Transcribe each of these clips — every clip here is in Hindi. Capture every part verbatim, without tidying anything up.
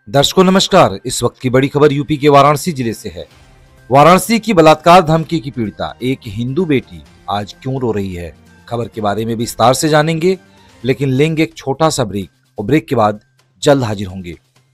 दर्शकों नमस्कार। इस वक्त की बड़ी खबर यूपी के वाराणसी जिले से है। वाराणसी की बलात्कार धमकी की पीड़िता एक हिंदू बेटी आज क्यों रो रही है, खबर के बारे में विस्तार से जानेंगे, लेकिन लेंगे एक छोटा सा ब्रेक और ब्रेक के बाद जल्द हाजिर होंगे।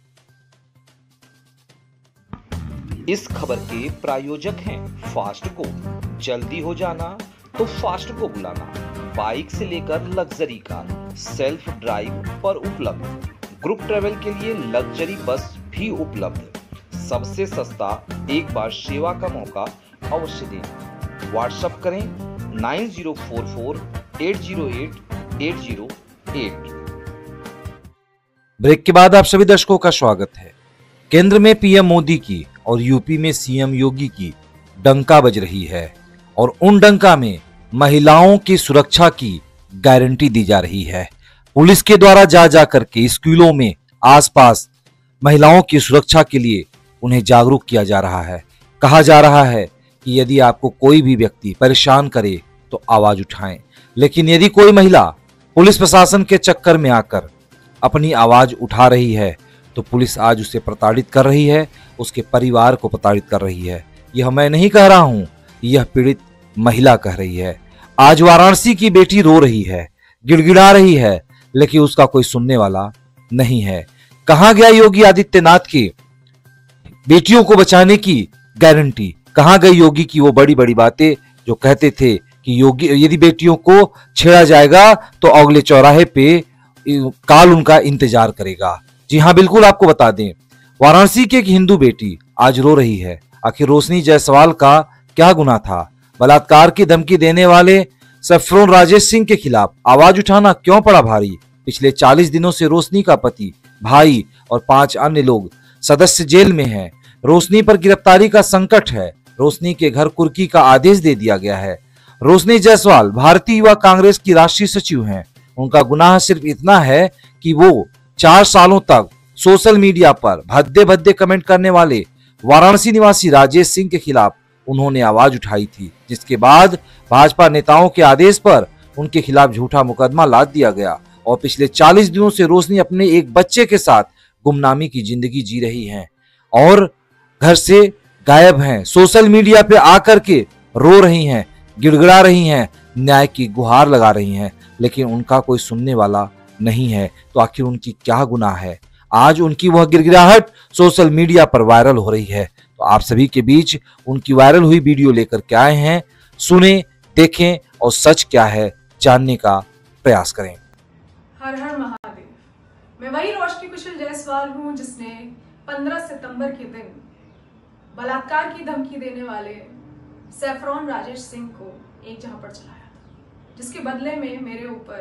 इस खबर के प्रायोजक हैं फास्ट को। जल्दी हो जाना तो फास्ट को बुलाना। बाइक से लेकर लग्जरी कार सेल्फ ड्राइव पर उपलब्ध। ग्रुप ट्रेवल के लिए लग्जरी बस भी उपलब्ध। सबसे सस्ता एक बार सेवा का मौका अवश्य दें। व्हाट्सएप करें nine zero four four eight zero eight eight zero eight. Break के बाद आप सभी दर्शकों का स्वागत है। केंद्र में पीएम मोदी की और यूपी में सीएम योगी की डंका बज रही है और उन डंका में महिलाओं की सुरक्षा की गारंटी दी जा रही है। पुलिस के द्वारा जा जा करके स्कूलों में आसपास महिलाओं की सुरक्षा के लिए उन्हें जागरूक किया जा रहा है। कहा जा रहा है कि यदि आपको कोई भी व्यक्ति परेशान करे तो आवाज उठाएं, लेकिन यदि कोई महिला पुलिस प्रशासन के चक्कर में आकर अपनी आवाज उठा रही है तो पुलिस आज उसे प्रताड़ित कर रही है, उसके परिवार को प्रताड़ित कर रही है। यह मैं नहीं कह रहा हूं, यह पीड़ित महिला कह रही है। आज वाराणसी की बेटी रो रही है, गिड़गिड़ा रही है, लेकिन उसका कोई सुनने वाला नहीं है। कहां गया योगी आदित्यनाथ की बेटियों को बचाने की गारंटी? कहां गई योगी की वो बड़ी बड़ी बातें जो कहते थे कि योगी यदि बेटियों को छेड़ा जाएगा तो अगले चौराहे पे काल उनका इंतजार करेगा। जी हां, बिल्कुल आपको बता दें, वाराणसी की एक हिंदू बेटी आज रो रही है। आखिर रोशनी जायसवाल का क्या गुनाह था? बलात्कार की धमकी देने वाले सैफरोन राजेश सिंह के खिलाफ आवाज उठाना क्यों पड़ा भारी? पिछले चालीस दिनों से रोशनी का पति, भाई और पांच अन्य लोग सदस्य जेल में हैं। रोशनी पर गिरफ्तारी का संकट है। रोशनी के घर कुर्की का आदेश दे दिया गया है। रोशनी जायसवाल भारतीय युवा कांग्रेस की राष्ट्रीय सचिव हैं। उनका गुनाह सिर्फ इतना है कि वो चार सालों तक सोशल मीडिया पर भद्दे भद्दे कमेंट करने वाले वाराणसी निवासी राजेश सिंह के खिलाफ उन्होंने आवाज उठाई थी, जिसके बाद भाजपा नेताओं के आदेश पर उनके खिलाफ झूठा मुकदमा लाद दिया गया और पिछले चालीस दिनों से रोशनी अपने एक बच्चे के साथ गुमनामी की जिंदगी जी रही हैं और घर से गायब हैं। सोशल मीडिया पे आकर के रो रही हैं, गिड़गिड़ा रही हैं, न्याय की गुहार लगा रही हैं, लेकिन उनका कोई सुनने वाला नहीं है। तो आखिर उनकी क्या गुनाह है? आज उनकी वह गिड़गिड़ाहट सोशल मीडिया पर वायरल हो रही है। तो आप सभी के बीच उनकी वायरल हुई वीडियो लेकर के आए हैं। सुने, देखें और सच क्या है जानने का प्रयास करें। हर हर महादेव। मैं वही रोशनी कुशल जायसवाल हूं जिसने पंद्रह सितंबर के दिन बलात्कार की धमकी देने वाले सैफरोन राजेश सिंह को एक झापड़ चलाया, जिसके बदले में मेरे ऊपर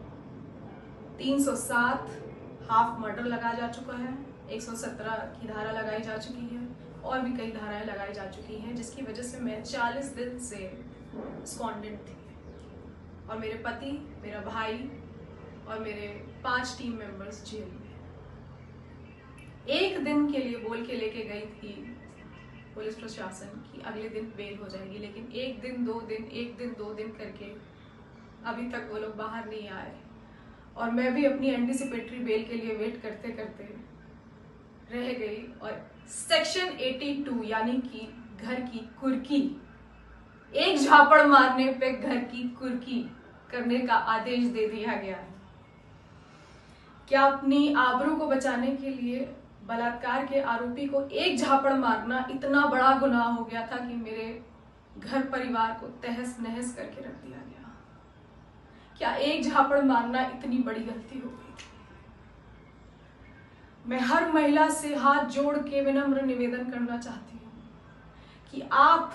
तीन सौ सात हाफ मर्डर लगाया जा चुका है, एक सौ सत्रह की धारा लगाई जा चुकी है और भी कई धाराएं लगाई जा चुकी हैं, जिसकी वजह से मैं चालीस दिन से स्कॉन्डेंट थी और मेरे पति, मेरा भाई और मेरे पांच टीम मेंबर्स जेल में। एक दिन के लिए बोल के लेके गई थी पुलिस प्रशासन की अगले दिन बेल हो जाएगी, लेकिन एक दिन दो दिन एक दिन दो दिन करके अभी तक वो लोग बाहर नहीं आए और मैं भी अपनी एंटीसिपेटरी बेल के लिए वेट करते करते रह गई और सेक्शन बयासी यानी कि घर की कुर्की, एक झापड़ मारने पे घर की कुर्की करने का आदेश दे दिया गया है। क्या अपनी आबरू को बचाने के लिए बलात्कार के आरोपी को एक झापड़ मारना इतना बड़ा गुनाह हो गया था कि मेरे घर परिवार को तहस नहस करके रख दिया गया? क्या एक झापड़ मारना इतनी बड़ी गलती हो गई? मैं हर महिला से हाथ जोड़ के विनम्र निवेदन करना चाहती हूँ कि आप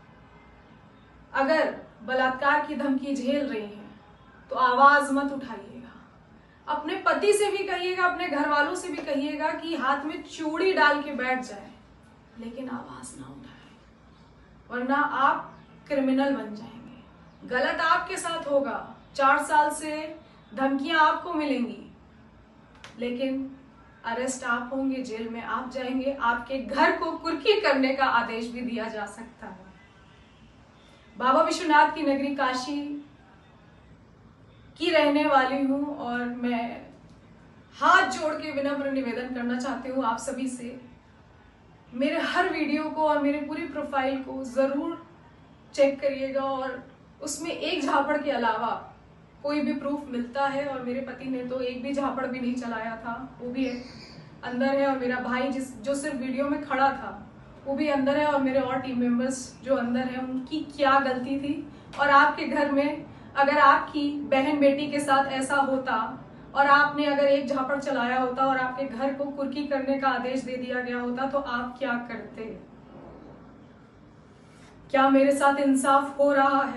अगर बलात्कार की धमकी झेल रही हैं तो आवाज मत उठाइएगा। अपने पति से भी कहिएगा, अपने घर वालों से भी कहिएगा कि हाथ में चूड़ी डाल के बैठ जाए, लेकिन आवाज ना उठाए, वरना आप क्रिमिनल बन जाएंगे। गलत आपके साथ होगा, चार साल से धमकियां आपको मिलेंगी, लेकिन अरेस्ट आप होंगे, जेल में आप जाएंगे, आपके घर को कुर्की करने का आदेश भी दिया जा सकता है। बाबा विश्वनाथ की नगरी काशी की रहने वाली हूं और मैं हाथ जोड़ के विनम्र निवेदन करना चाहती हूँ आप सभी से, मेरे हर वीडियो को और मेरे पूरी प्रोफाइल को ज़रूर चेक करिएगा और उसमें एक झापड़ के अलावा कोई भी प्रूफ मिलता है, और मेरे पति ने तो एक भी झापड़ भी नहीं चलाया था, वो भी अंदर है, और मेरा भाई जिस जो सिर्फ वीडियो में खड़ा था वो भी अंदर है, और मेरे और टीम मेंबर्स जो अंदर हैं उनकी क्या गलती थी। और आपके घर में अगर आपकी बहन बेटी के साथ ऐसा होता और आपने अगर एक झापड़ चलाया होता और आपके घर को कुर्की करने का आदेश दे दिया गया होता तो आप क्या करते? क्या मेरे साथ इंसाफ हो रहा है?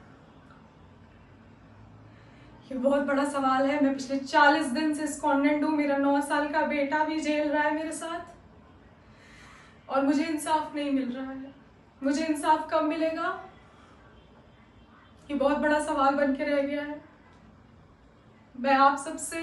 ये बहुत बड़ा सवाल है। मैं पिछले चालीस दिन से स्कॉन्डेंट हूं, मेरा नौ साल का बेटा भी जेल रहा है मेरे साथ, और मुझे इंसाफ नहीं मिल रहा है। मुझे इंसाफ कब मिलेगा? ये बहुत बड़ा सवाल बन के रह गया है। मैं आप सबसे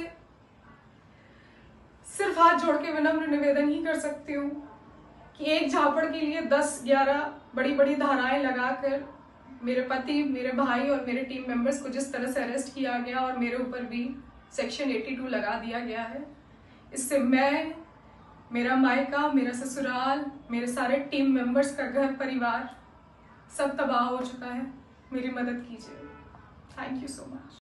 सिर्फ हाथ जोड़ के विनम्र निवेदन ही कर सकती हूँ कि एक झापड़ के लिए दस ग्यारह बड़ी बड़ी धाराएं लगाकर मेरे पति, मेरे भाई और मेरे टीम मेंबर्स को जिस तरह से अरेस्ट किया गया और मेरे ऊपर भी सेक्शन बयासी लगा दिया गया है, इससे मैं, मेरा मायका, मेरा ससुराल, मेरे सारे टीम मेंबर्स का घर परिवार सब तबाह हो चुका है। मेरी मदद कीजिए। Thank you so much.